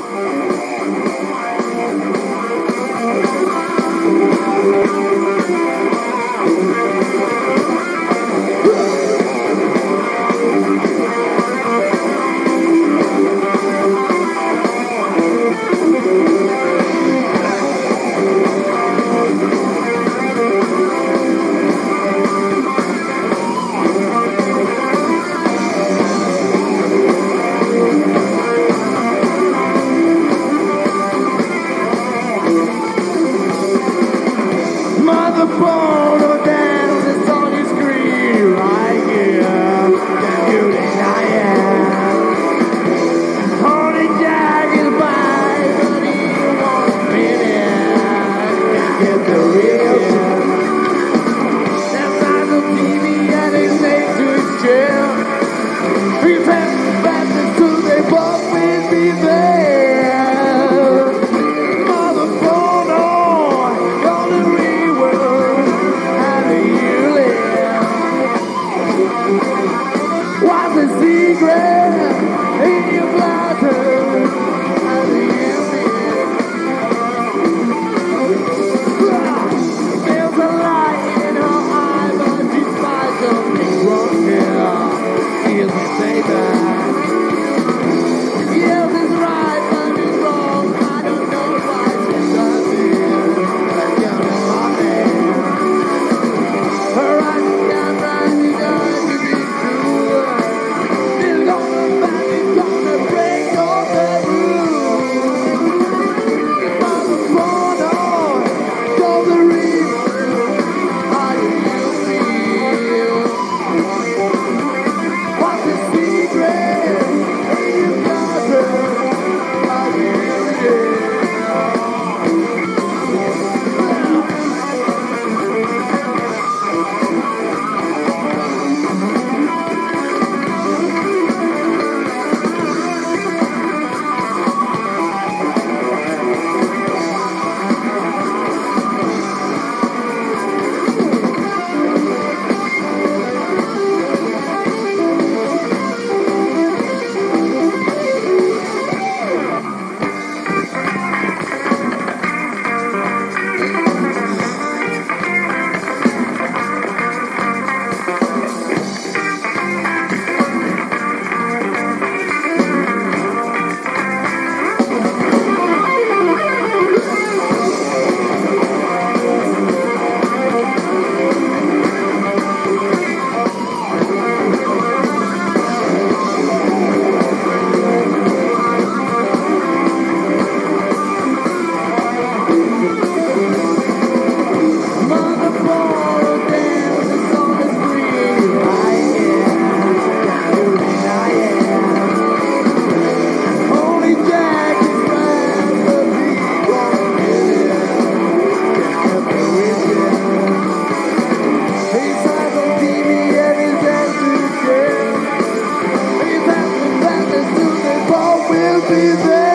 Mother Porno dances on your screen right here. The beauty I am. Honey Jack is by, but he won't be there. Can't get the real shit. That's not the TV and he's next to his chair. He's having badness too, they both will be there. Mother Porno, gonna rework. What's the secret in your bladder? How do you feel? There's a light in her eye, but she finds something wrong here. She doesn't say that. Yes, it's right, but it's wrong. I don't know why she does it. That's gonna happen. Her eyes got right, she does to be true. It's gonna break all the rules. Mother Porno, go the reason. How do you feel? What's the secret in your bladder? How do you feel? Mother Porno dances on the screen right here. I am. Only Jack is right, but he won't get it. Can't get the reason. He's eyes on TV and his hands to the chair. He's having badness too, they both will be there.